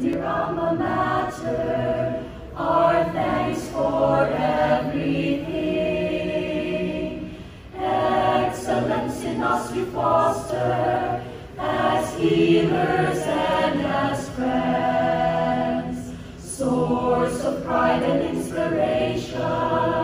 dear alma mater, our thanks for everything. Excellence in us you foster, as healers and as friends, source of pride and inspiration.